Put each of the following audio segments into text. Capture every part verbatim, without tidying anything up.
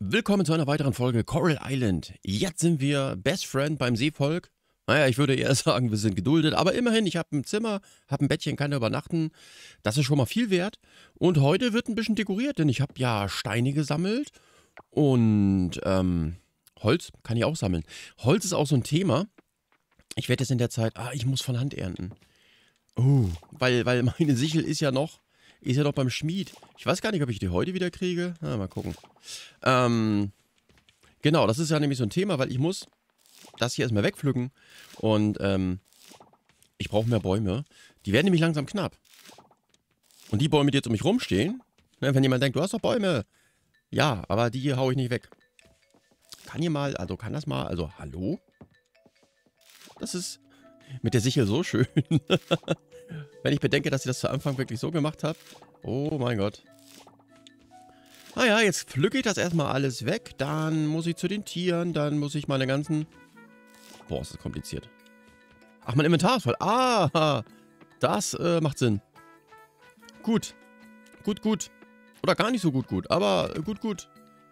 Willkommen zu einer weiteren Folge Coral Island. Jetzt sind wir Best Friend beim Seevolk. Naja, ich würde eher sagen, wir sind geduldet, aber immerhin, ich habe ein Zimmer, habe ein Bettchen, kann da übernachten. Das ist schon mal viel wert. Und heute wird ein bisschen dekoriert, denn ich habe ja Steine gesammelt und ähm, Holz kann ich auch sammeln. Holz ist auch so ein Thema. Ich werde jetzt in der Zeit, ah, ich muss von Hand ernten. Oh, weil, weil meine Sichel ist ja noch, ist ja noch beim Schmied. Ich weiß gar nicht, ob ich die heute wieder kriege. Na, mal gucken. Ähm, genau, das ist ja nämlich so ein Thema, weil ich muss das hier erstmal wegpflücken. Und ähm, ich brauche mehr Bäume. Die werden nämlich langsam knapp. Und die Bäume, die jetzt um mich rumstehen, ne, wenn jemand denkt, du hast doch Bäume. Ja, aber die hier haue ich nicht weg. Kann hier mal, also kann das mal, also hallo? Das ist mit der Sichel so schön. Wenn ich bedenke, dass ich das zu Anfang wirklich so gemacht habe. Oh mein Gott. Naja, jetzt pflücke ich das erstmal alles weg. Dann muss ich zu den Tieren. Dann muss ich meine ganzen... Boah, ist das kompliziert. Ach, mein Inventar ist voll. Ah, das äh, macht Sinn. Gut. Gut, gut. Oder gar nicht so gut, gut. Aber gut, gut.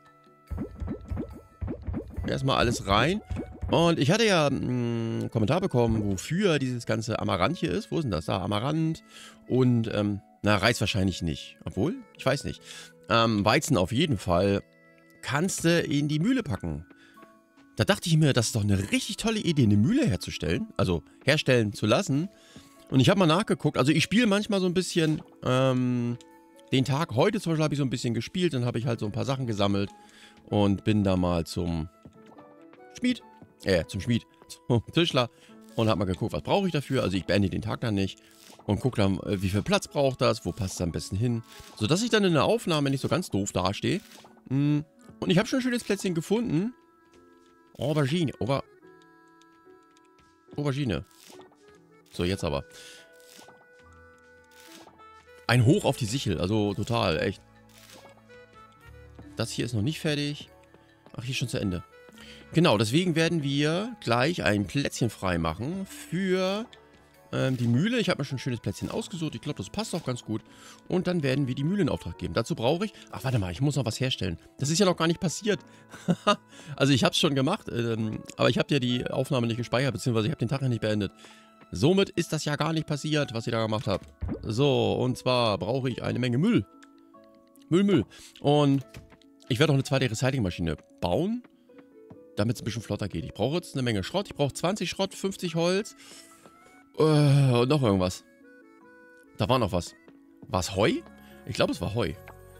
Erstmal alles rein. Und ich hatte ja einen Kommentar bekommen, wofür dieses ganze Amaranth hier ist. Wo ist denn das? Da, Amaranth. Und, ähm, na, Reis wahrscheinlich nicht. Obwohl, ich weiß nicht. Ähm, Weizen auf jeden Fall. Kannst du in die Mühle packen. Da dachte ich mir, das ist doch eine richtig tolle Idee, eine Mühle herzustellen. Also, herstellen zu lassen. Und ich habe mal nachgeguckt. Also, ich spiele manchmal so ein bisschen, ähm, den Tag. Heute zum Beispiel habe ich so ein bisschen gespielt. Dann habe ich halt so ein paar Sachen gesammelt. Und bin da mal zum Schmied. Äh, zum Schmied, zum Tischler und hab mal geguckt, was brauche ich dafür. Also ich beende den Tag dann nicht und gucke dann, wie viel Platz braucht das, wo passt es am besten hin, sodass ich dann in der Aufnahme nicht so ganz doof dastehe. Und ich habe schon ein schönes Plätzchen gefunden. Aubergine, Auber... Aubergine. So, jetzt aber. Ein Hoch auf die Sichel, also total, echt. Das hier ist noch nicht fertig. Ach, hier ist schon zu Ende. Genau, deswegen werden wir gleich ein Plätzchen frei machen für ähm, die Mühle. Ich habe mir schon ein schönes Plätzchen ausgesucht. Ich glaube, das passt auch ganz gut. Und dann werden wir die Mühle in Auftrag geben. Dazu brauche ich... Ach, warte mal, ich muss noch was herstellen. Das ist ja noch gar nicht passiert. Also ich habe es schon gemacht, ähm, aber ich habe ja die Aufnahme nicht gespeichert, beziehungsweise ich habe den Tag ja nicht beendet. Somit ist das ja gar nicht passiert, was ich da gemacht habe. So, und zwar brauche ich eine Menge Müll. Müll, Müll. Und ich werde auch eine zweite Recyclingmaschine bauen, damit es ein bisschen flotter geht. Ich brauche jetzt eine Menge Schrott. Ich brauche zwanzig Schrott, fünfzig Holz. Äh, und noch irgendwas. Da war noch was. War es Heu? Ich glaube, es war Heu.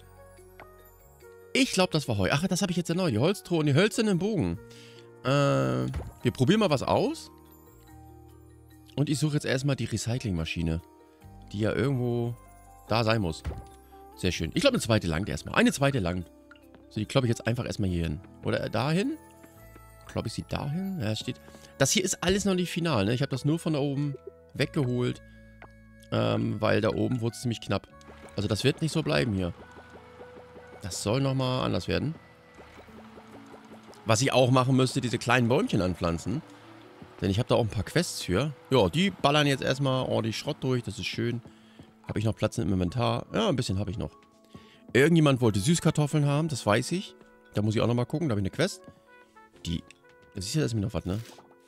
Ich glaube, das war Heu. Ach, das habe ich jetzt ja neu. Die Holztruhe und die hölzernen Bogen. Äh, wir probieren mal was aus. Und ich suche jetzt erstmal die Recyclingmaschine. Die ja irgendwo da sein muss. Sehr schön. Ich glaube, eine zweite langt erstmal. Eine zweite langt. So, die glaube ich jetzt einfach erstmal hier hin. Oder dahin. Glaube ich, sie dahin. Ja, steht. Das hier ist alles noch nicht final, ne? Ich habe das nur von da oben weggeholt. Ähm, weil da oben wurde es ziemlich knapp. Also das wird nicht so bleiben hier. Das soll nochmal anders werden. Was ich auch machen müsste, diese kleinen Bäumchen anpflanzen. Denn ich habe da auch ein paar Quests für. Ja, die ballern jetzt erstmal ordentlich Schrott durch. Das ist schön. Habe ich noch Platz im Inventar? Ja, ein bisschen habe ich noch. Irgendjemand wollte Süßkartoffeln haben, das weiß ich. Da muss ich auch nochmal gucken, da habe ich eine Quest. Die... Das ist ja das mir noch was, ne?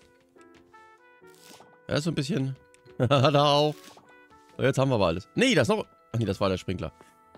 Ja, ist so ein bisschen... da auch. So, jetzt haben wir aber alles. Nee, das noch... Ach nee, das war der Sprinkler.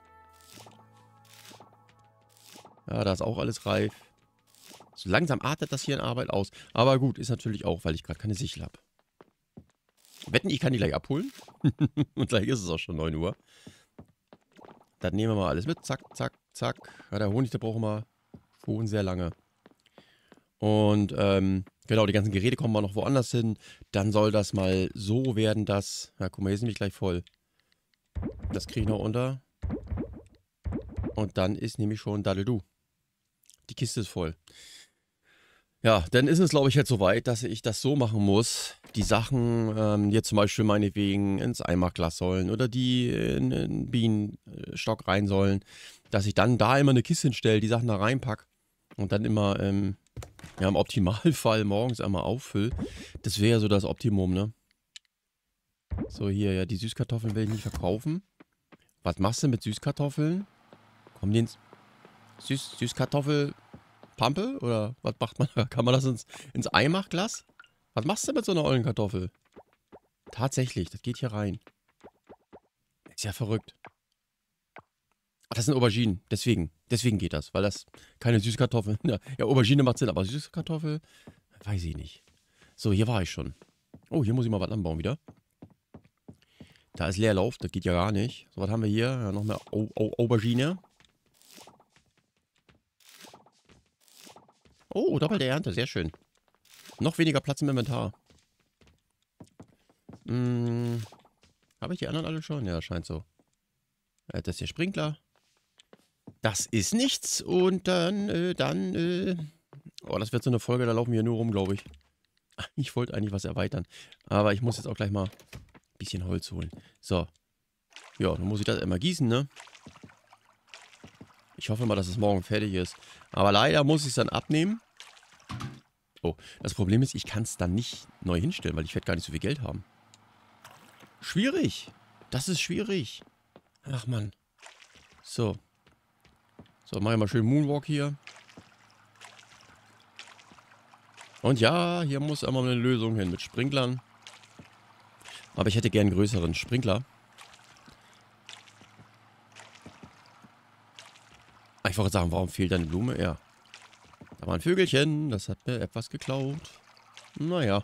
Ja, da ist auch alles reif. So langsam artet das hier in Arbeit aus. Aber gut, ist natürlich auch, weil ich gerade keine Sichel habe. Wetten, ich kann die gleich abholen. Und gleich ist es auch schon neun Uhr. Dann nehmen wir mal alles mit. Zack, zack, zack. Ja, der Honig, der braucht immer vorhin sehr lange. Und ähm, genau, die ganzen Geräte kommen mal noch woanders hin. Dann soll das mal so werden, dass... Ja, guck mal, hier sind wir gleich voll. Das kriege ich noch unter. Und dann ist nämlich schon Daddledu. Die Kiste ist voll. Ja, dann ist es, glaube ich, jetzt soweit, dass ich das so machen muss. Die Sachen, ähm, jetzt zum Beispiel meinetwegen ins Eimerglas sollen oder die in den Bienenstock rein sollen, dass ich dann da immer eine Kiste hinstelle, die Sachen da reinpacke und dann immer... Ähm, ja, im Optimalfall morgens einmal auffüll. Das wäre ja so das Optimum, ne? So, hier, ja, die Süßkartoffeln will ich nicht verkaufen. Was machst du mit Süßkartoffeln? Kommen die ins... Süß, Süßkartoffel... Pampe? Oder was macht man da? Kann man das ins, ins Eimachglas? Was machst du mit so einer ollen Kartoffel? Tatsächlich, das geht hier rein. Ist ja verrückt. Ach, das sind Auberginen. Deswegen. Deswegen geht das. Weil das keine Süßkartoffel. Ja, ja, Aubergine macht Sinn, aber Süßkartoffel? Weiß ich nicht. So, hier war ich schon. Oh, hier muss ich mal was anbauen wieder. Da ist Leerlauf, das geht ja gar nicht. So, was haben wir hier? Ja, noch mehr Au Au Aubergine. Oh, doppelte Ernte, sehr schön. Noch weniger Platz im Inventar. Hm, habe ich die anderen alle schon? Ja, scheint so. Äh, das ist der Sprinkler. Das ist nichts. Und dann, äh, dann, äh... Oh, das wird so eine Folge, da laufen wir nur rum, glaube ich. Ich wollte eigentlich was erweitern. Aber ich muss jetzt auch gleich mal ein bisschen Holz holen. So. Ja, dann muss ich das immer gießen, ne? Ich hoffe mal, dass es morgen fertig ist. Aber leider muss ich es dann abnehmen. Oh, das Problem ist, ich kann es dann nicht neu hinstellen, weil ich werde gar nicht so viel Geld haben. Schwierig. Das ist schwierig. Ach, Mann. So. So, mache ich mal schön Moonwalk hier. Und ja, hier muss einmal eine Lösung hin mit Sprinklern. Aber ich hätte gern einen größeren Sprinkler. Ich wollte sagen, warum fehlt eine Blume? Ja. Da war ein Vögelchen, das hat mir etwas geklaut. Naja.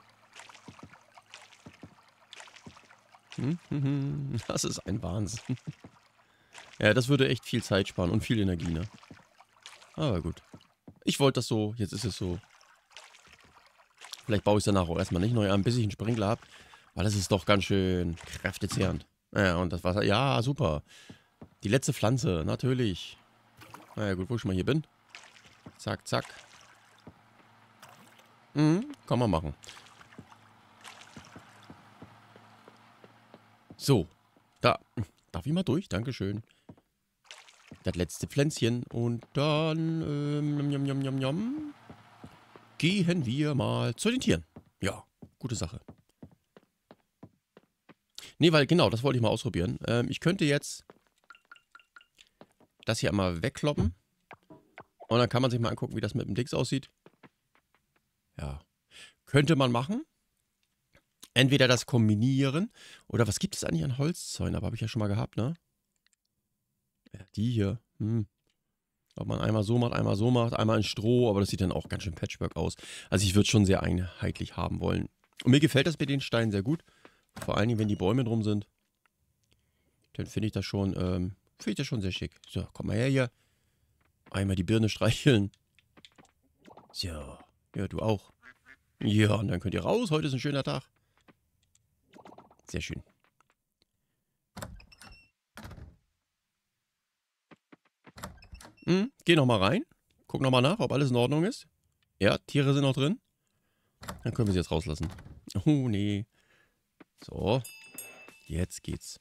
Das ist ein Wahnsinn. Ja, das würde echt viel Zeit sparen und viel Energie, ne? Aber gut. Ich wollte das so, jetzt ist es so. Vielleicht baue ich es danach auch erstmal nicht neu an, bis ich einen Sprinkler habe. Weil das ist doch ganz schön kräftezehrend. Ja, und das Wasser, ja, super. Die letzte Pflanze, natürlich. Naja, gut, wo ich schon mal hier bin. Zack, zack. Mhm, kann man machen. So, da. Darf ich mal durch? Dankeschön. Das letzte Pflänzchen. Und dann, ähm, jom, jom, jom, jom, gehen wir mal zu den Tieren. Ja, gute Sache. Nee, weil genau, das wollte ich mal ausprobieren. Ähm, ich könnte jetzt das hier einmal wegkloppen. Und dann kann man sich mal angucken, wie das mit dem Dix aussieht. Ja. Könnte man machen. Entweder das kombinieren. Oder was gibt es eigentlich an Holzzäunen? Aber habe ich ja schon mal gehabt, ne? Ja, die hier. Hm. Ob man einmal so macht, einmal so macht, einmal in Stroh. Aber das sieht dann auch ganz schön Patchwork aus. Also ich würde es schon sehr einheitlich haben wollen. Und mir gefällt das mit den Steinen sehr gut. Vor allen Dingen, wenn die Bäume drum sind. Dann finde ich das schon, ähm, finde ich das schon sehr schick. So, komm mal her hier. Einmal die Birne streicheln. So. Ja, du auch. Ja, und dann könnt ihr raus. Heute ist ein schöner Tag. Sehr schön. Hm, geh nochmal rein. Guck nochmal nach, ob alles in Ordnung ist. Ja, Tiere sind noch drin. Dann können wir sie jetzt rauslassen. Oh, nee. So. Jetzt geht's.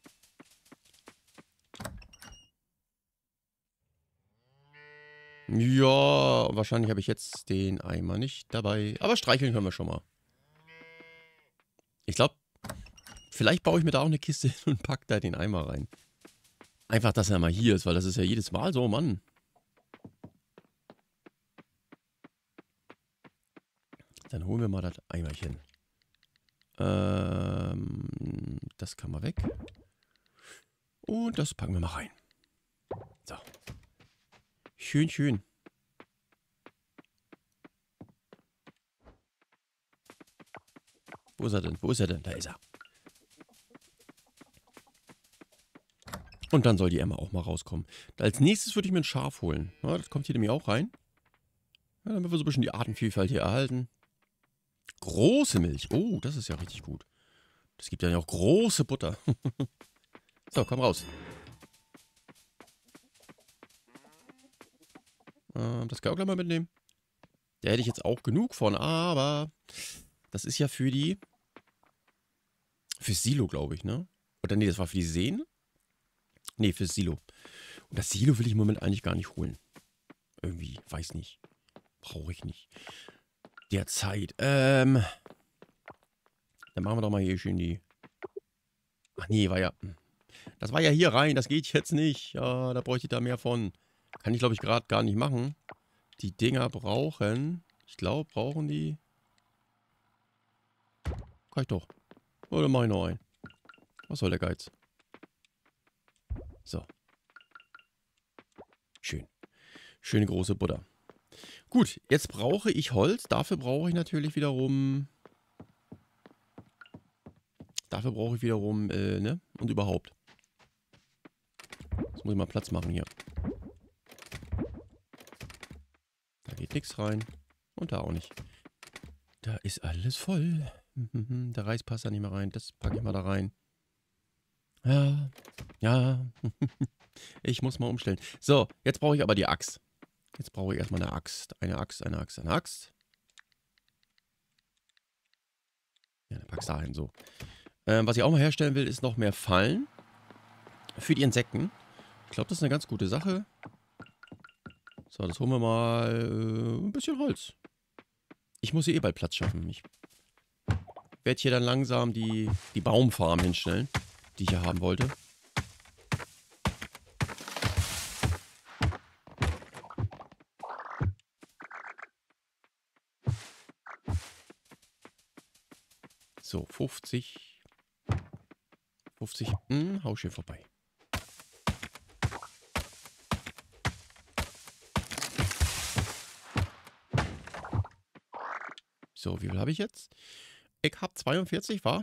Ja, wahrscheinlich habe ich jetzt den Eimer nicht dabei. Aber streicheln können wir schon mal. Ich glaube, vielleicht baue ich mir da auch eine Kiste hin und packe da den Eimer rein. Einfach, dass er mal hier ist, weil das ist ja jedes Mal so, Mann. Dann holen wir mal das Eimerchen. Ähm, das kann mal weg. Und das packen wir mal rein. So. Schön, schön. Wo ist er denn? Wo ist er denn? Da ist er. Und dann soll die Emma auch mal rauskommen. Als nächstes würde ich mir ein Schaf holen. Ja, das kommt hier nämlich auch rein. Ja, damit wir so ein bisschen die Artenvielfalt hier erhalten. Große Milch. Oh, das ist ja richtig gut. Das gibt ja auch große Butter. So, komm raus. Ähm, das kann ich auch gleich mal mitnehmen. Da hätte ich jetzt auch genug von, aber das ist ja für die... Fürs Silo, glaube ich, ne? Oder nee, das war für die Seen? Nee, fürs Silo. Und das Silo will ich im Moment eigentlich gar nicht holen. Irgendwie, weiß nicht. Brauche ich nicht. Derzeit. Ähm. Dann machen wir doch mal hier schön die... Ach nee, war ja... Das war ja hier rein, das geht jetzt nicht. Ja, da bräuchte ich da mehr von. Kann ich, glaube ich, gerade gar nicht machen. Die Dinger brauchen... Ich glaube, brauchen die... Kann ich doch. Oder mach ich noch einen? Was soll der Geiz? So. Schön. Schöne große Butter. Gut, jetzt brauche ich Holz. Dafür brauche ich natürlich wiederum... Dafür brauche ich wiederum, äh, ne? Und überhaupt. Jetzt muss ich mal Platz machen hier. Da geht nichts rein. Und da auch nicht. Da ist alles voll. Der Reis passt da nicht mehr rein. Das packe ich mal da rein. Ja. Ja. Ich muss mal umstellen. So, jetzt brauche ich aber die Axt. Jetzt brauche ich erstmal eine Axt. Eine Axt, eine Axt, eine Axt. Ja, dann pack's da hin, so. Ähm, was ich auch mal herstellen will, ist noch mehr Fallen. Für die Insekten. Ich glaube, das ist eine ganz gute Sache. So, das holen wir mal äh, ein bisschen Holz. Ich muss hier eh bald Platz schaffen. Ich werde hier dann langsam die, die Baumfarm hinstellen, die ich hier haben wollte. So, fünfzig. fünfzig. Hm, hau schön vorbei. So, wie viel habe ich jetzt? Ich habe zweiundvierzig, war?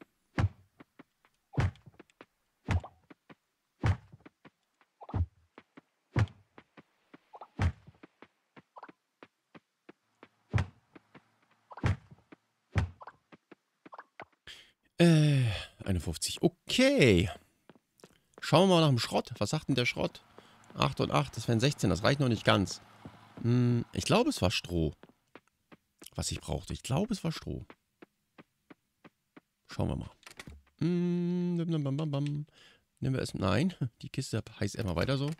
Äh, einundfünfzig. Okay. Schauen wir mal nach dem Schrott. Was sagt denn der Schrott? acht und acht, das wären sechzehn. Das reicht noch nicht ganz. Hm, ich glaube, es war Stroh. Was ich brauchte. Ich glaube, es war Stroh. Schauen wir mal. Hm, bam, bam, bam, bam. Nehmen wir es. Nein, die Kiste heißt immer weiter so.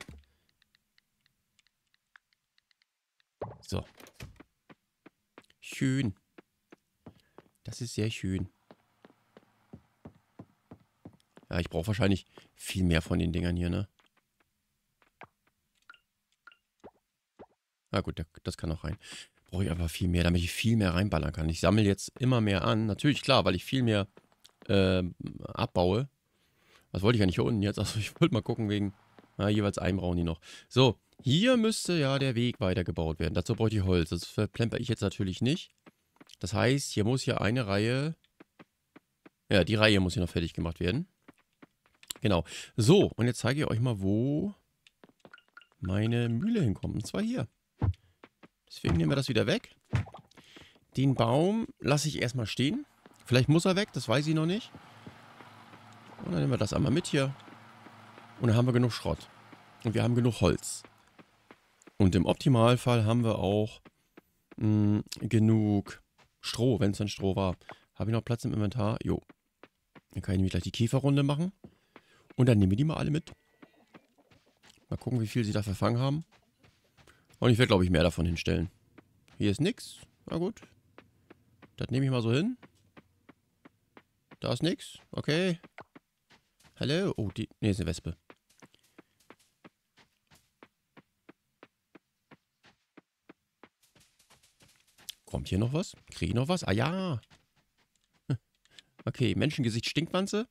So. Schön. Das ist sehr schön. Ja, ich brauche wahrscheinlich viel mehr von den Dingern hier, ne? Na gut, das kann auch rein. Brauche ich einfach viel mehr, damit ich viel mehr reinballern kann. Ich sammle jetzt immer mehr an. Natürlich, klar, weil ich viel mehr äh, abbaue. Was wollte ich ja nicht hier unten jetzt? Also ich wollte mal gucken wegen... Na, jeweils einen brauchen die noch. So, hier müsste ja der Weg weitergebaut werden. Dazu brauche ich Holz. Das verplemper ich jetzt natürlich nicht. Das heißt, hier muss ja eine Reihe... Ja, die Reihe muss hier noch fertig gemacht werden. Genau. So, und jetzt zeige ich euch mal, wo meine Mühle hinkommt. Und zwar hier. Deswegen nehmen wir das wieder weg. Den Baum lasse ich erstmal stehen. Vielleicht muss er weg, das weiß ich noch nicht. Und dann nehmen wir das einmal mit hier. Und dann haben wir genug Schrott. Und wir haben genug Holz. Und im Optimalfall haben wir auch mh, genug Stroh, wenn es dann Stroh war. Habe ich noch Platz im Inventar? Jo. Dann kann ich nämlich gleich die Käferrunde machen. Und dann nehmen wir die mal alle mit. Mal gucken, wie viel sie da verfangen haben. Und ich werde, glaube ich, mehr davon hinstellen. Hier ist nix. Na gut. Das nehme ich mal so hin. Da ist nix. Okay. Hallo? Oh, die... Ne, ist eine Wespe. Kommt hier noch was? Kriege ich noch was? Ah ja. Okay, Menschengesicht Stinkwanze.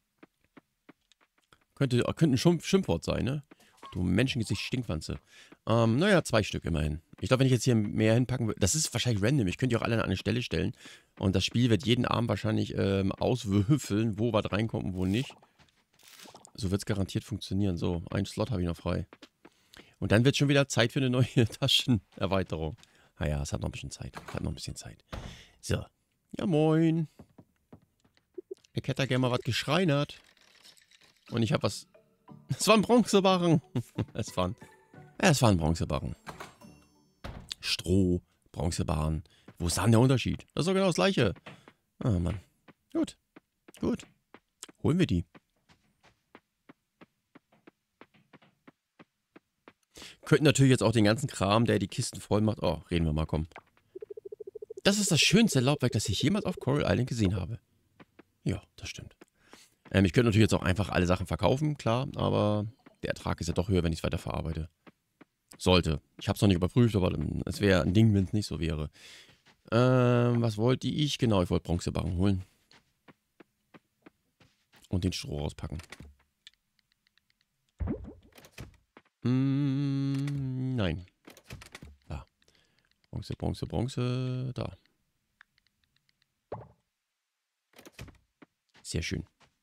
Könnte, könnte ein Schimpf Schimpfwort sein, ne? Du Menschengesicht Stinkwanze. Ähm, naja, zwei Stück immerhin. Ich glaube, wenn ich jetzt hier mehr hinpacken würde... Das ist wahrscheinlich random. Ich könnte die auch alle an eine Stelle stellen. Und das Spiel wird jeden Abend wahrscheinlich ähm, auswürfeln, wo was reinkommt und wo nicht. So wird es garantiert funktionieren. So, einen Slot habe ich noch frei. Und dann wird schon wieder Zeit für eine neue Taschenerweiterung. Naja, es hat noch ein bisschen Zeit. Es hat noch ein bisschen Zeit. So. Ja, moin. Ich hätte da gerne mal was geschreinert. Und ich habe was... Es war ein Bronzebarren. Es war ein... Ja, es war ein Bronzebarren. Stroh, Bronzebarren. Wo ist dann der Unterschied? Das ist doch genau das Gleiche. Ah, Mann. Gut. Gut. Holen wir die. Könnten natürlich jetzt auch den ganzen Kram, der die Kisten voll macht... Oh, reden wir mal, komm. Das ist das schönste Laubwerk, das ich jemals auf Coral Island gesehen habe. Ja, das stimmt. Ähm, ich könnte natürlich jetzt auch einfach alle Sachen verkaufen, klar, aber der Ertrag ist ja doch höher, wenn ich es weiterverarbeite. Sollte. Ich habe es noch nicht überprüft, aber es wäre ein Ding, wenn es nicht so wäre. Ähm, was wollte ich? Genau, ich wollte Bronzebarren holen. Und den Stroh rauspacken. Mm, nein. Da. Bronze, Bronze, Bronze. Da. Sehr schön.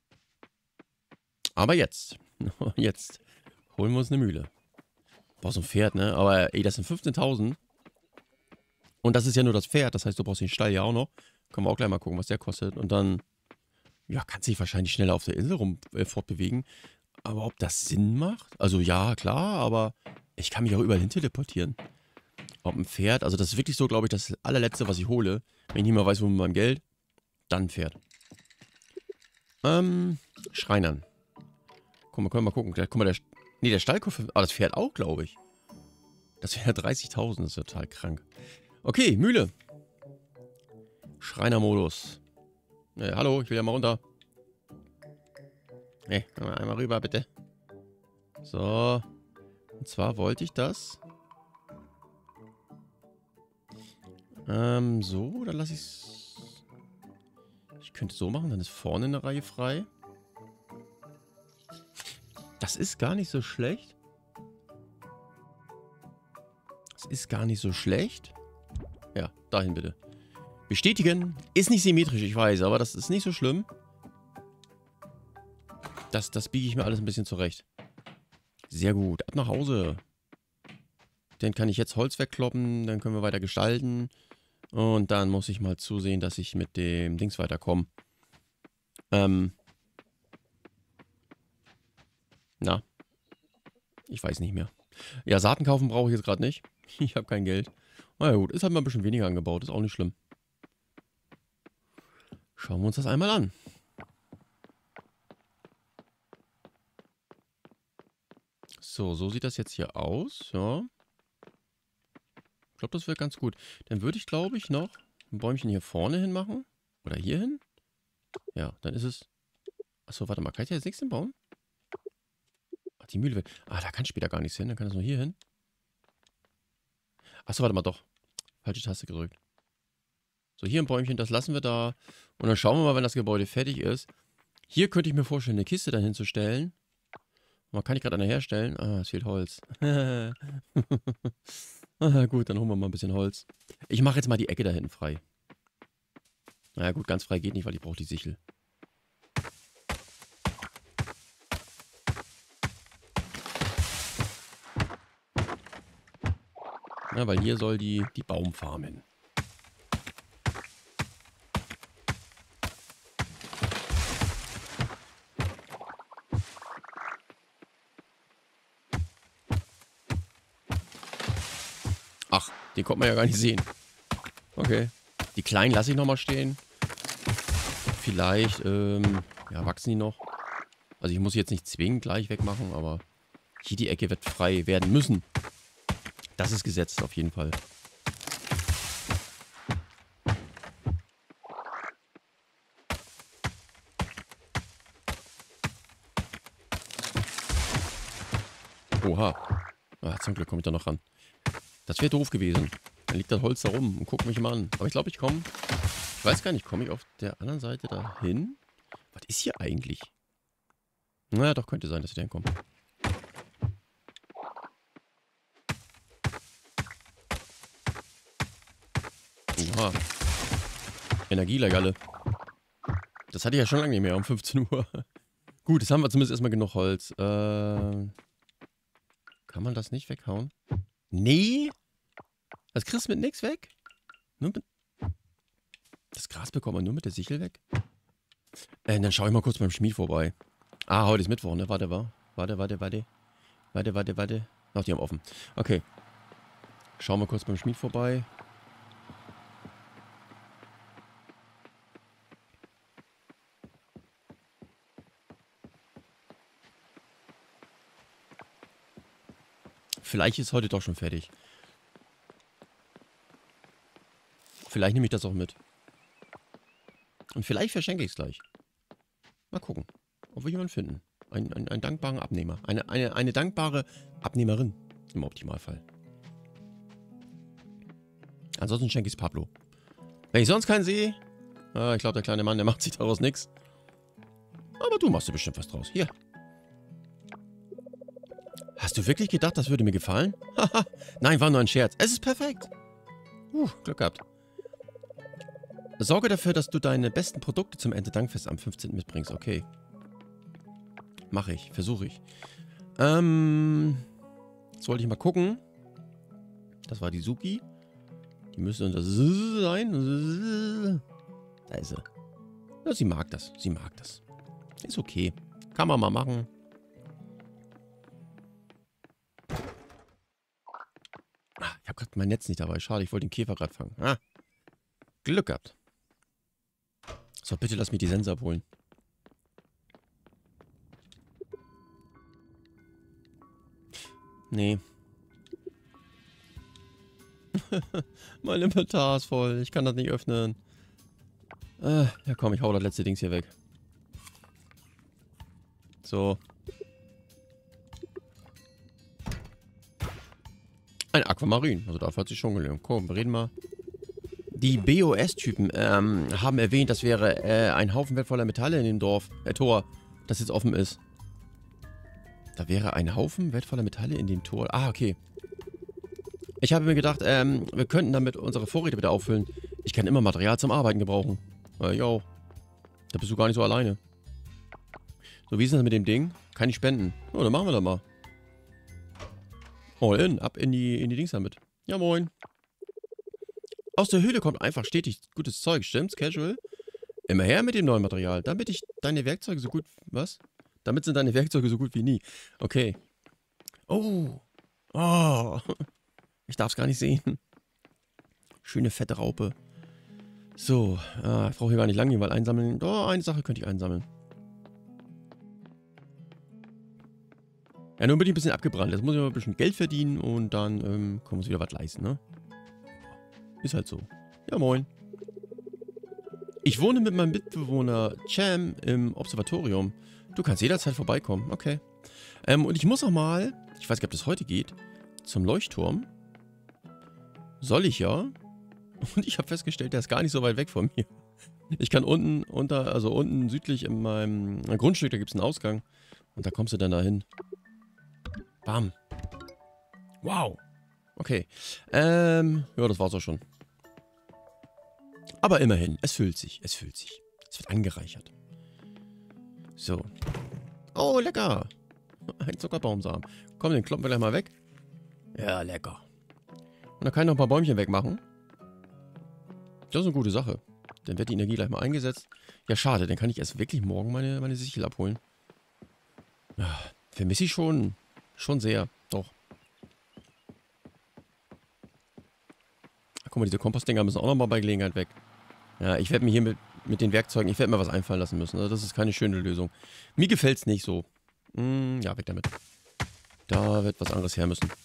Aber jetzt. Jetzt. Holen wir uns eine Mühle. Boah, so ein Pferd, ne? Aber ey, das sind fünfzehntausend. Und das ist ja nur das Pferd. Das heißt, du brauchst den Stall ja auch noch. Können wir auch gleich mal gucken, was der kostet. Und dann, ja, kannst du dich wahrscheinlich schneller auf der Insel rum äh, fortbewegen. Aber ob das Sinn macht? Also ja, klar, aber ich kann mich auch überall hin teleportieren. Ob ein Pferd, also das ist wirklich so, glaube ich, das allerletzte, was ich hole. Wenn ich nicht mehr weiß, wo mit meinem Geld, dann ein Pferd. Ähm, Schreinern. Guck mal, können wir mal gucken. Der, guck mal, der, nee, der Stall kostet, ah, das Pferd auch, glaube ich. Das wäre dreißigtausend, das ist ja total krank. Okay, Mühle. Schreinermodus. Äh, hallo, ich will ja mal runter. Ne, einmal rüber, bitte. So. Und zwar wollte ich das. Ähm, so, dann lasse ich es. Ich könnte so machen, dann ist vorne eine Reihe frei. Das ist gar nicht so schlecht. Das ist gar nicht so schlecht. Ja, dahin bitte. Bestätigen. Ist nicht symmetrisch, ich weiß, aber das ist nicht so schlimm. Das, das biege ich mir alles ein bisschen zurecht. Sehr gut. Ab nach Hause. Dann kann ich jetzt Holz wegkloppen, dann können wir weiter gestalten. Und dann muss ich mal zusehen, dass ich mit dem Dings weiterkomme. Ähm. Na. Ich weiß nicht mehr. Ja, Saaten kaufen brauche ich jetzt gerade nicht. Ich habe kein Geld. Na ja, gut, ist halt mal ein bisschen weniger angebaut, ist auch nicht schlimm. Schauen wir uns das einmal an. So, so sieht das jetzt hier aus, ja. Ich glaube, das wird ganz gut. Dann würde ich, glaube ich, noch ein Bäumchen hier vorne hin machen. Oder hier hin. Ja, dann ist es... Achso, warte mal, kann ich da jetzt nichts hinbauen? Ach, die Mühle will... Ah, da kann später gar nichts hin, dann kann das nur hier hin. Achso, warte mal, doch. Falsche Taste gedrückt. So, hier ein Bäumchen, das lassen wir da. Und dann schauen wir mal, wenn das Gebäude fertig ist. Hier könnte ich mir vorstellen, eine Kiste dahin zu stellen. Man kann ich gerade eine herstellen. Ah, es fehlt Holz. Ah, gut, dann holen wir mal ein bisschen Holz. Ich mache jetzt mal die Ecke da hinten frei. Naja gut, ganz frei geht nicht, weil ich brauche die Sichel. Ja, weil hier soll die, die Baumfarm hin. Ach, den konnte man ja gar nicht sehen. Okay. Die kleinen lasse ich nochmal stehen. Vielleicht, ähm, ja, wachsen die noch. Also ich muss jetzt nicht zwingend gleich wegmachen, aber hier die Ecke wird frei werden müssen. Das ist gesetzt auf jeden Fall. Oha. Ah, zum Glück komme ich da noch ran. Das wäre doof gewesen. Dann liegt das Holz da rum und guckt mich mal an. Aber ich glaube, ich komme... Ich weiß gar nicht, komme ich auf der anderen Seite da hin? Was ist hier eigentlich? Naja, doch, könnte sein, dass ich da hinkomme. Oha. Energielegalle. Das hatte ich ja schon lange nicht mehr, um fünfzehn Uhr. Gut, jetzt haben wir zumindest erstmal genug Holz. Äh, kann man das nicht weghauen? Nee. Das kriegst du mit nichts weg? Nur mit das Gras bekommt man nur mit der Sichel weg? Äh, dann schaue ich mal kurz beim Schmied vorbei. Ah, heute ist Mittwoch, ne? Warte, warte, warte, warte, warte. Warte, warte, warte. Ach, die haben offen. Okay. Schauen wir kurz beim Schmied vorbei. Vielleicht ist heute doch schon fertig. Vielleicht nehme ich das auch mit. Und vielleicht verschenke ich es gleich. Mal gucken, ob wir jemanden finden. Ein, ein, einen dankbaren Abnehmer. Eine, eine, eine dankbare Abnehmerin. Im Optimalfall. Ansonsten schenke ich es Pablo. Wenn ich sonst keinen sehe, ah, ich glaube, der kleine Mann, der macht sich daraus nichts. Aber du machst dir bestimmt was draus. Hier. Hast du wirklich gedacht, das würde mir gefallen? Haha. Nein, war nur ein Scherz. Es ist perfekt. Uh, Glück gehabt. Sorge dafür, dass du deine besten Produkte zum Erntedankfest am fünfzehnten mitbringst. Okay. Mache ich. Versuche ich. Ähm. Jetzt wollte ich mal gucken. Das war die Suki. Die müsste unter sein. Da ist sie. Ja, sie mag das. Sie mag das. Ist okay. Kann man mal machen. Ah, ich habe gerade mein Netz nicht dabei. Schade, ich wollte den Käfer gerade fangen. Ah. Glück gehabt. So, bitte lass mich die Sense abholen. Nee. Mein Inventar ist voll. Ich kann das nicht öffnen. Äh, ja komm, ich hau das letzte Dings hier weg. So. Ein Aquamarin. Also dafür hat sich schon gelohnt. Komm, reden wir. Die B O S-Typen ähm, haben erwähnt, das wäre äh, ein Haufen wertvoller Metalle in dem Dorf. Äh, Tor, das jetzt offen ist. Da wäre ein Haufen wertvoller Metalle in dem Tor. Ah, okay. Ich habe mir gedacht, ähm, wir könnten damit unsere Vorräte wieder auffüllen. Ich kann immer Material zum Arbeiten gebrauchen. Äh, yo. Da bist du gar nicht so alleine. So, wie ist das mit dem Ding? Kann ich spenden? Oh, dann machen wir das mal. All in. Ab in die, in die Dings damit. Ja, moin. Aus der Höhle kommt einfach stetig gutes Zeug, stimmt's, Casual? Immer her mit dem neuen Material, damit ich deine Werkzeuge so gut... Was? Damit sind deine Werkzeuge so gut wie nie. Okay. Oh. Oh. Ich darf es gar nicht sehen. Schöne fette Raupe. So. Ah, ich brauche hier gar nicht lange, weil einsammeln... Oh, eine Sache könnte ich einsammeln. Ja, nur bin ich ein bisschen abgebrannt. Jetzt muss ich mal ein bisschen Geld verdienen und dann ähm, können wir uns wieder was leisten, ne? Ist halt so. Ja, moin. Ich wohne mit meinem Mitbewohner Cham im Observatorium. Du kannst jederzeit vorbeikommen. Okay. Ähm, und ich muss auch mal, ich weiß nicht, ob das heute geht, zum Leuchtturm. Soll ich ja. Und ich habe festgestellt, der ist gar nicht so weit weg von mir. Ich kann unten, unter, also unten südlich in meinem Grundstück, da gibt es einen Ausgang. Und da kommst du dann dahin. Bam. Wow. Okay. Ähm, ja, das war's auch schon. Aber immerhin, es füllt sich, es füllt sich. Es wird angereichert. So. Oh, lecker. Ein Zuckerbaumsamen. Komm, den kloppen wir gleich mal weg. Ja, lecker. Und dann kann ich noch ein paar Bäumchen wegmachen. Das ist eine gute Sache. Dann wird die Energie gleich mal eingesetzt. Ja, schade, dann kann ich erst wirklich morgen meine, meine Sichel abholen. Ja, vermisse ich schon, schon sehr. Doch. Guck mal, diese Kompostdinger müssen auch nochmal bei Gelegenheit weg. Ja, ich werde mir hier mit, mit den Werkzeugen, ich werde mir was einfallen lassen müssen. Also das ist keine schöne Lösung. Mir gefällt es nicht so. Hm, ja, weg damit. Da wird was anderes her müssen.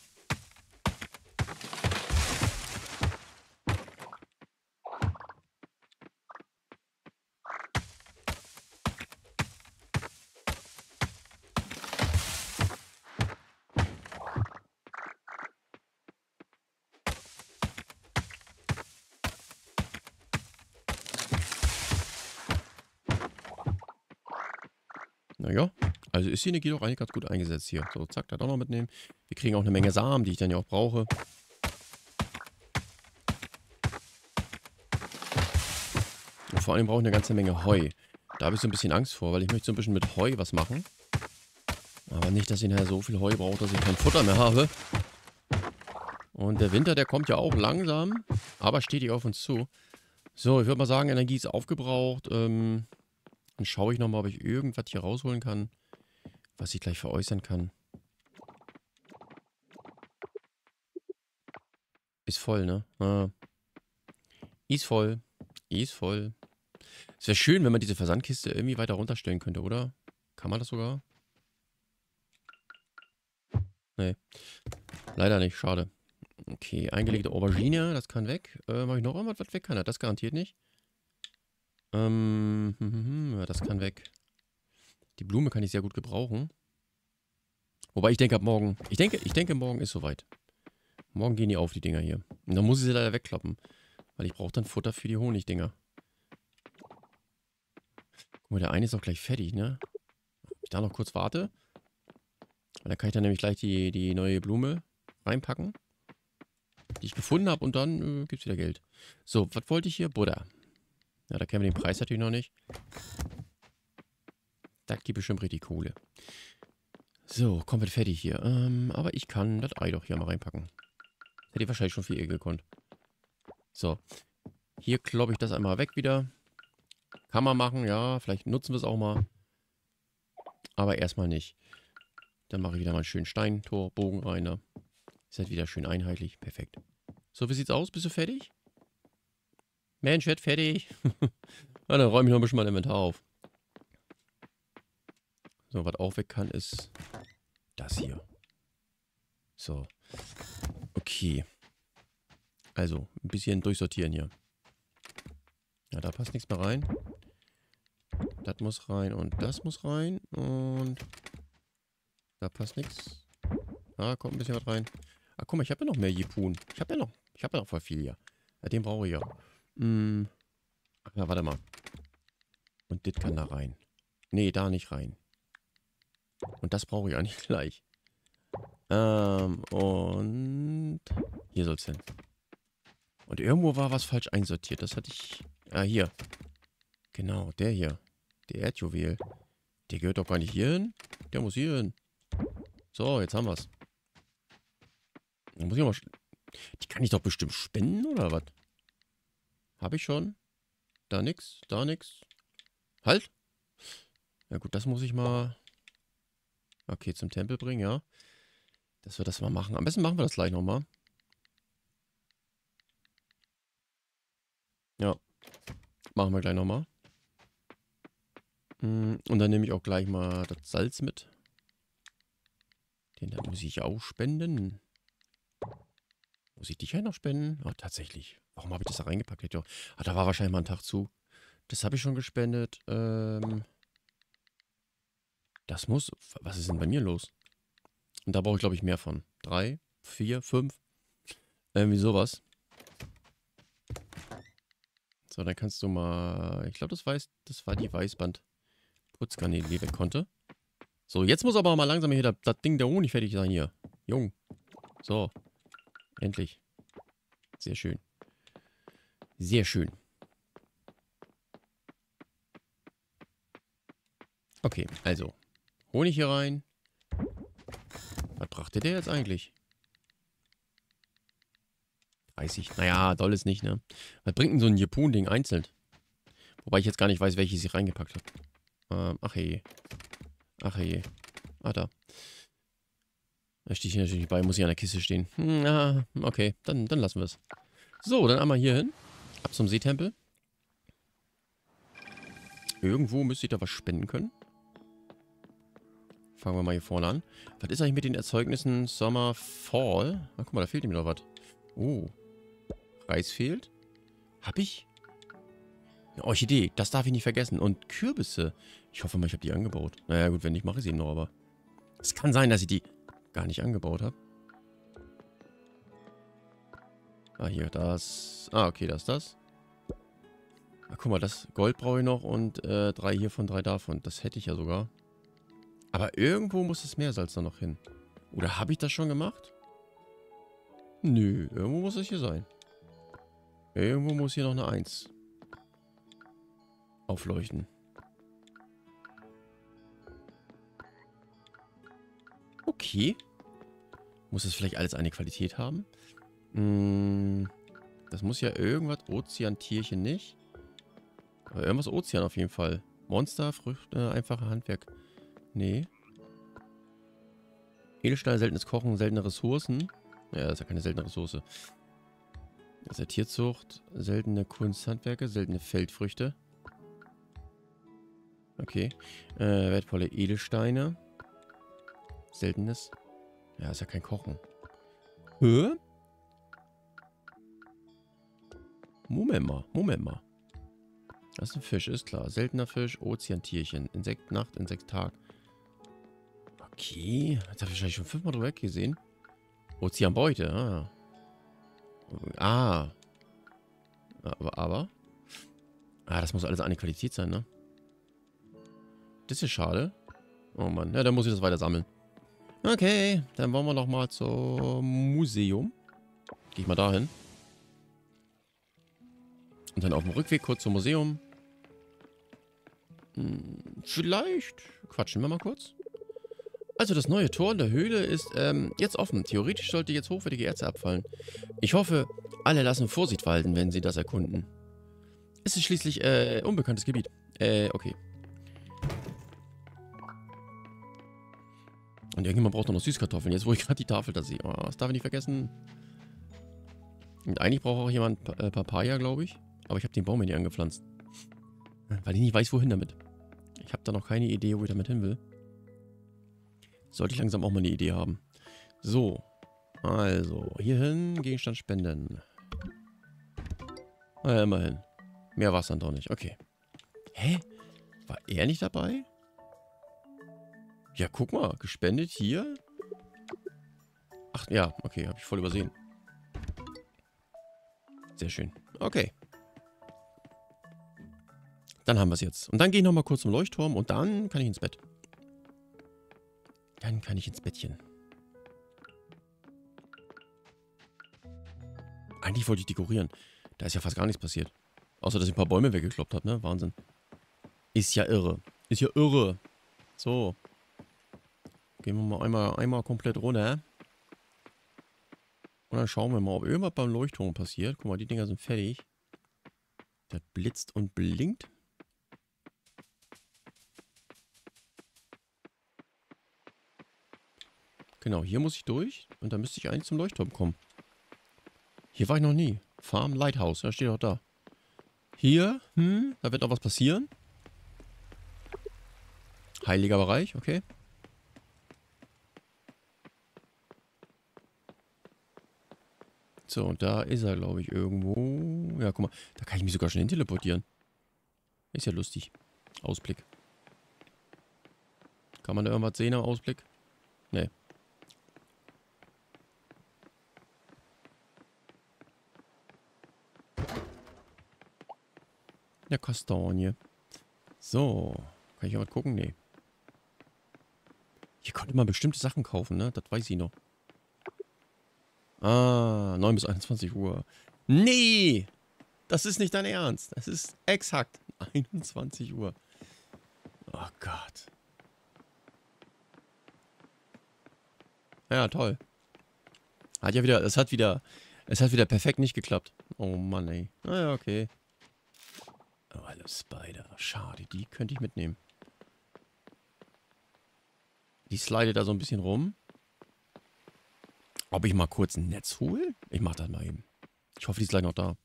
Naja, also ist die Energie doch eigentlich ganz gut eingesetzt hier. So, zack, da auch noch mitnehmen. Wir kriegen auch eine Menge Samen, die ich dann ja auch brauche. Und vor allem brauche ich eine ganze Menge Heu. Da habe ich so ein bisschen Angst vor, weil ich möchte so ein bisschen mit Heu was machen. Aber nicht, dass ich nachher so viel Heu brauche, dass ich kein Futter mehr habe. Und der Winter, der kommt ja auch langsam, aber stetig auf uns zu. So, ich würde mal sagen, Energie ist aufgebraucht. Ähm... Dann schaue ich nochmal, ob ich irgendwas hier rausholen kann, was ich gleich veräußern kann. Ist voll, ne? Ah. Ist voll. Ist voll. Es wäre schön, wenn man diese Versandkiste irgendwie weiter runterstellen könnte, oder? Kann man das sogar? Nee. Leider nicht, schade. Okay, eingelegte Aubergine, das kann weg. Äh, mache ich noch irgendwas, was weg kann? Das garantiert nicht. Ähm, hm, hm, hm, ja, das kann weg. Die Blume kann ich sehr gut gebrauchen. Wobei ich denke, ab morgen, ich denke, ich denke, morgen ist soweit. Morgen gehen die auf, die Dinger hier. Und dann muss ich sie leider wegkloppen. Weil ich brauche dann Futter für die Honigdinger. Guck mal, der eine ist auch gleich fertig, ne? Wenn ich da noch kurz warte. Dann kann ich dann nämlich gleich die, die neue Blume reinpacken. Die ich gefunden habe und dann äh, gibt es wieder Geld. So, was wollte ich hier? Butter. Ja, da kennen wir den Preis natürlich noch nicht. Da gibt bestimmt richtig Kohle. So, komplett fertig hier. Ähm, aber ich kann das Ei doch hier mal reinpacken. Hätte ich wahrscheinlich schon viel eher gekonnt. So. Hier kloppe ich das einmal weg wieder. Kann man machen, ja. Vielleicht nutzen wir es auch mal. Aber erstmal nicht. Dann mache ich wieder mal einen schönen Steintorbogen rein. Ne? Ist halt wieder schön einheitlich. Perfekt. So, wie sieht's aus? Bist du fertig? Mensch, werd fertig. Ja, dann räume ich noch ein bisschen mein Inventar auf. So, was auch weg kann, ist das hier. So. Okay. Also, ein bisschen durchsortieren hier. Ja, da passt nichts mehr rein. Das muss rein und das muss rein. Und da passt nichts. Da kommt ein bisschen was rein. Ah, guck mal, ich habe ja noch mehr Jepun. Ich habe ja noch, ich habe ja noch voll viel hier. Ja, den brauche ich ja. Hm. Ach ja, warte mal. Und das kann da rein. Nee, da nicht rein. Und das brauche ich auch nicht gleich. Ähm, und hier soll es hin. Und irgendwo war was falsch einsortiert. Das hatte ich... Ah, hier. Genau, der hier. Der Erdjuwel. Der gehört doch gar nicht hier hin. Der muss hier hin. So, jetzt haben wir's. Da muss ich mal... Die kann ich doch bestimmt spenden, oder was? Habe ich schon. Da nix, da nix. Halt! Ja gut, das muss ich mal... Okay, zum Tempel bringen, ja. Dass wir das mal machen. Am besten machen wir das gleich nochmal. Ja. Machen wir gleich nochmal. Und dann nehme ich auch gleich mal das Salz mit. Den da muss ich auch spenden. Muss ich dich ja noch spenden? Oh, tatsächlich. Warum habe ich das da reingepackt? Ah, da war wahrscheinlich mal ein Tag zu. Das habe ich schon gespendet. Ähm... Das muss... Was ist denn bei mir los? Und da brauche ich, glaube ich, mehr von. Drei, vier, fünf. Irgendwie sowas. So, dann kannst du mal... Ich glaube, das, weiß, das war die Weißband-Putzgarnele, die weg konnte. So, jetzt muss aber mal langsam hier das, das Ding der Honig fertig sein hier. Jung. So. Endlich. Sehr schön. Sehr schön. Okay, also. Honig hier rein. Was brachte der jetzt eigentlich? dreißig. Naja, doll ist nicht, ne? Was bringt denn so ein Jepun-Ding einzeln? Wobei ich jetzt gar nicht weiß, welches ich reingepackt habe. Ähm, ach je. Ach je. Ah, da. Da stehe ich natürlich nicht bei, muss ich an der Kiste stehen. Hm, ah, okay, dann, dann lassen wir es. So, dann einmal hier hin. Ab zum Seetempel. Irgendwo müsste ich da was spenden können. Fangen wir mal hier vorne an. Was ist eigentlich mit den Erzeugnissen Summer, Fall? Ah, guck mal, da fehlt mir noch was. Oh. Reis fehlt. Hab ich? Eine Orchidee, das darf ich nicht vergessen. Und Kürbisse. Ich hoffe mal, ich habe die angebaut. Naja, gut, wenn nicht, mache ich sie eben noch, aber... Es kann sein, dass ich die gar nicht angebaut habe. Ah, hier, das... Ah, okay, das ist das. Ah, guck mal, das Gold brauche ich noch und äh, drei hiervon, drei davon. Das hätte ich ja sogar. Aber irgendwo muss das Meersalz da noch hin. Oder habe ich das schon gemacht? Nö, irgendwo muss es hier sein. Irgendwo muss hier noch eine eins aufleuchten. Okay. Muss es vielleicht alles eine Qualität haben? Hm, das muss ja irgendwas... Ozean-Tierchen nicht. Aber irgendwas Ozean auf jeden Fall. Monster, Früchte, einfache Handwerk. Nee. Edelstahl, seltenes Kochen, seltene Ressourcen. Ja, das ist ja keine seltene Ressource. Das ist ja Tierzucht, seltene Kunsthandwerke, seltene Feldfrüchte. Okay. Äh, wertvolle Edelsteine. Seltenes. Ja, ist ja kein Kochen. Hä? Moment mal, Moment mal. Das ist ein Fisch, ist klar. Seltener Fisch, Ozeantierchen. Insekt Nacht, Insekt Tag. Okay. Jetzt habe ich wahrscheinlich schon fünfmal drüber weggesehen. Ozeanbeute, ah. Ah. Aber, aber. Ah, das muss alles eine Qualität sein, ne? Das ist schade. Oh Mann, ja, dann muss ich das weiter sammeln. Okay, dann wollen wir noch mal zum Museum. Gehe ich mal dahin. Und dann auf dem Rückweg kurz zum Museum. Hm, vielleicht quatschen wir mal kurz. Also das neue Tor in der Höhle ist ähm, jetzt offen. Theoretisch sollte jetzt hochwertige Erze abfallen. Ich hoffe, alle lassen Vorsicht walten, wenn sie das erkunden. Es ist schließlich äh, unbekanntes Gebiet. Äh, okay. Und irgendjemand braucht noch Süßkartoffeln. Jetzt, wo ich gerade die Tafel da sehe. Oh, das darf ich nicht vergessen. Und eigentlich braucht auch jemand pa äh, Papaya, glaube ich. Aber ich habe den Baum ja nicht angepflanzt. Weil ich nicht weiß, wohin damit. Ich habe da noch keine Idee, wo ich damit hin will. Sollte ich langsam auch mal eine Idee haben. So. Also, hierhin, Gegenstand spenden. Na ja, immerhin. Mehr war es dann doch nicht. Okay. Hä? War er nicht dabei? Ja, guck mal. Gespendet hier. Ach, ja. Okay, habe ich voll übersehen. Sehr schön. Okay. Dann haben wir es jetzt. Und dann gehe ich nochmal kurz zum Leuchtturm und dann kann ich ins Bett. Dann kann ich ins Bettchen. Eigentlich wollte ich dekorieren. Da ist ja fast gar nichts passiert. Außer, dass ich ein paar Bäume weggekloppt habe, ne? Wahnsinn. Ist ja irre. Ist ja irre. So. Gehen wir mal einmal, einmal komplett runter. Und dann schauen wir mal, ob irgendwas beim Leuchtturm passiert. Guck mal, die Dinger sind fertig. Das blitzt und blinkt. Genau, hier muss ich durch. Und dann müsste ich eigentlich zum Leuchtturm kommen. Hier war ich noch nie. Farm Lighthouse, da steht auch da. Hier, hm, da wird noch was passieren. Heiliger Bereich, okay. So, und da ist er, glaube ich, irgendwo. Ja, guck mal, da kann ich mich sogar schon hin teleportieren. Ist ja lustig. Ausblick. Kann man da irgendwas sehen am Ausblick? Nee. Ja, Kastanie. So. Kann ich auch was gucken? Nee. Hier konnte man bestimmte Sachen kaufen, ne? Das weiß ich noch. Ah, neun bis einundzwanzig Uhr. Nee! Das ist nicht dein Ernst. Das ist exakt einundzwanzig Uhr. Oh Gott. Ja, toll. Hat ja wieder, es hat wieder, es hat wieder perfekt nicht geklappt. Oh Mann, ey. Naja, okay. Oh, hallo Spider. Schade, die könnte ich mitnehmen. Die slidet da so ein bisschen rum. Ob ich mal kurz ein Netz hole? Ich mach das mal eben. Ich hoffe, die ist gleich noch da.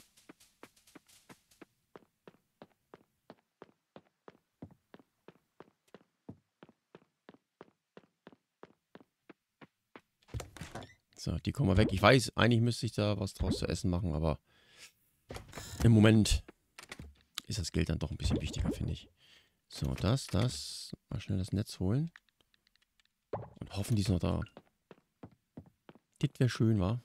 So, die kommen wir weg. Ich weiß, eigentlich müsste ich da was draus zu essen machen, aber im Moment ist das Geld dann doch ein bisschen wichtiger, finde ich. So, das, das. Mal schnell das Netz holen. Und hoffen, die ist noch da. Das wäre schön, wa?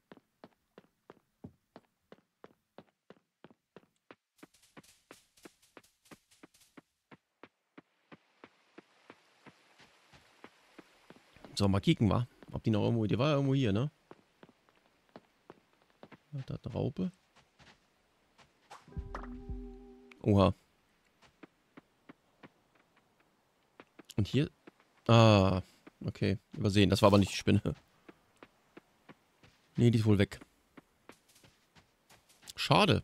So, mal kicken, wa? Ob die noch irgendwo... Die war ja irgendwo hier, ne? Da hat eine Raupe. Oha. Und hier... Ah, okay. Übersehen. Das war aber nicht die Spinne. Nee, die ist wohl weg. Schade.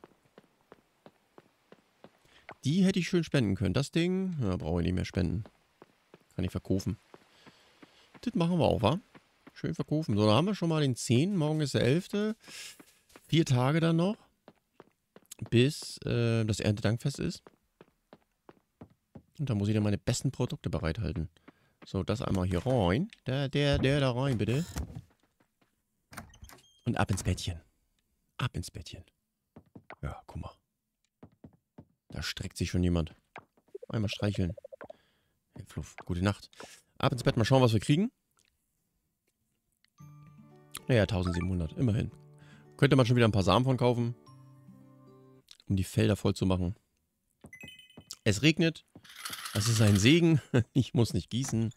Die hätte ich schön spenden können. Das Ding... Ja, brauche ich nicht mehr spenden. Kann ich verkaufen. Das machen wir auch, wa? Schön verkaufen. So, da haben wir schon mal den zehnten Morgen ist der elfte Vier Tage dann noch. Bis äh, das Erntedankfest ist. Und da muss ich dann meine besten Produkte bereithalten. So, das einmal hier rein. Der, der, der da rein, bitte. Und ab ins Bettchen. Ab ins Bettchen. Ja, guck mal. Da streckt sich schon jemand. Einmal streicheln. Hey, Fluff, gute Nacht. Ab ins Bett, mal schauen, was wir kriegen. Naja, eintausendsiebenhundert, immerhin. Könnte man schon wieder ein paar Samen von kaufen. Um die Felder voll zu machen. Es regnet. Das ist ein Segen. Ich muss nicht gießen.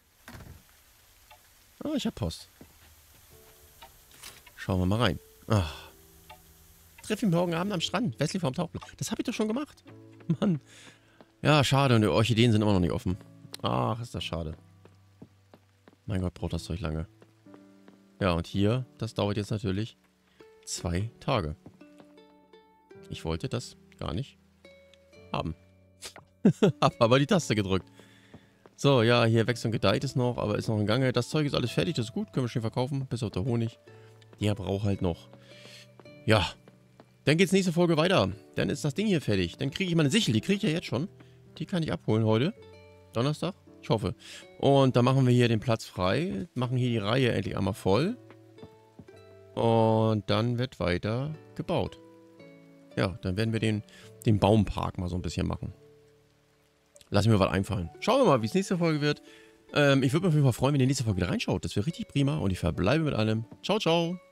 Oh, ich hab Post. Schauen wir mal rein. Ach. Treff ihn morgen Abend am Strand. Wesley vom Tauchplatz. Das habe ich doch schon gemacht. Mann. Ja, schade. Und die Orchideen sind immer noch nicht offen. Ach, ist das schade. Mein Gott, braucht das Zeug lange. Ja, und hier, das dauert jetzt natürlich zwei Tage. Ich wollte das gar nicht haben. Hab aber die Taste gedrückt. So, ja, hier wächst und gedeiht es noch, aber ist noch im Gange. Das Zeug ist alles fertig, das ist gut, können wir schon verkaufen, bis auf der Honig. Der braucht halt noch. Ja, dann geht's nächste Folge weiter. Dann ist das Ding hier fertig. Dann kriege ich meine Sichel, die kriege ich ja jetzt schon. Die kann ich abholen heute. Donnerstag, ich hoffe. Und dann machen wir hier den Platz frei, machen hier die Reihe endlich einmal voll. Und dann wird weiter gebaut. Ja, dann werden wir den, den Baumpark mal so ein bisschen machen. Lass mir was einfallen. Schauen wir mal, wie es nächste Folge wird. Ähm, ich würde mich auf jeden Fall freuen, wenn ihr nächste Folge wieder reinschaut. Das wäre richtig prima. Und ich verbleibe mit allem. Ciao, ciao.